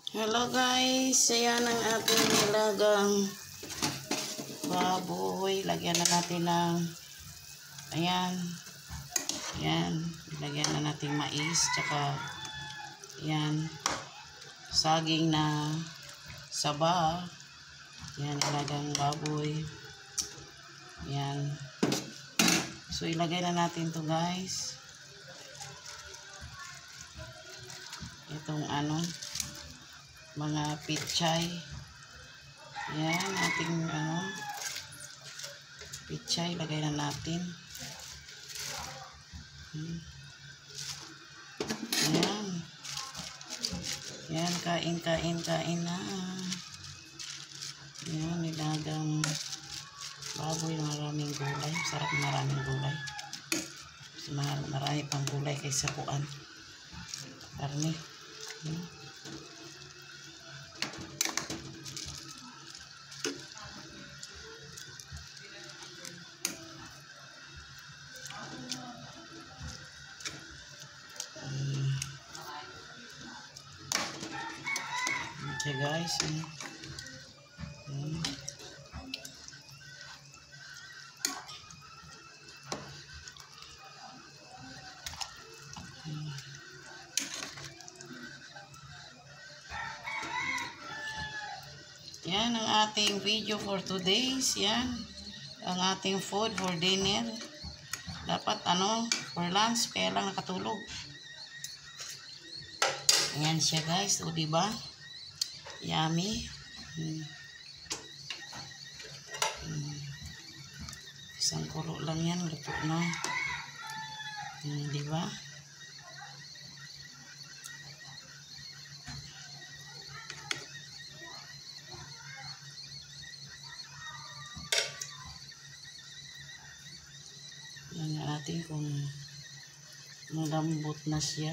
Hello guys, ayan ang ating nilagang baboy. Lagyan na natin ng ayan, lagyan na natin mais, tsaka ayan, saging na saba. Ayan, nilagang baboy. Ayan, so ilagay na natin to guys, itong mga pichay. Yan, ating pichay, lagay na natin. Yan. Yan, kain na. Yan, nilagang baboy, maraming gulay. Sarap, maraming gulay. Marami pang gulay kaysa kuan. Karne. Yan. Okay guys, yan ang ating video for today's. Yan ang ating food for dinner. Dapat for lunch, kaya lang nakatulog. Ayan siya guys, o diba? Yummy. Isang kulo lang yan, luto na. Diba? Yan natin kung malambot na siya.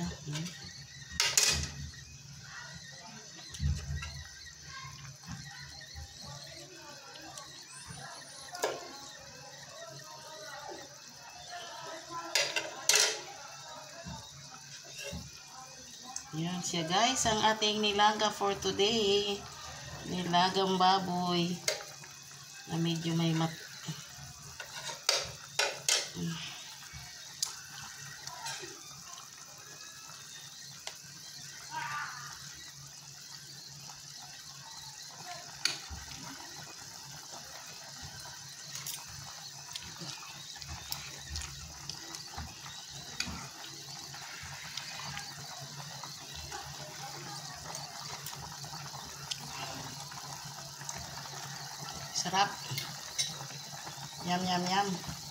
Yan siya guys, ang ating nilaga for today. Nilagang baboy na medyo may sarap. Yum, yum, yum.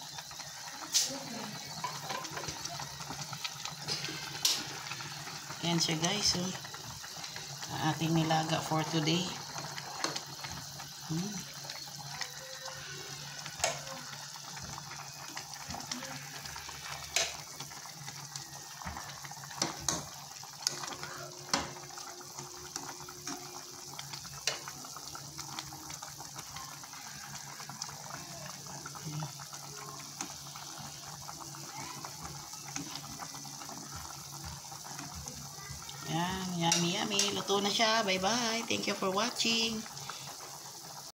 Yan siya guys. Ang ating nilaga for today. Yan, yummy, yummy. Luto na siya. Bye-bye. Thank you for watching.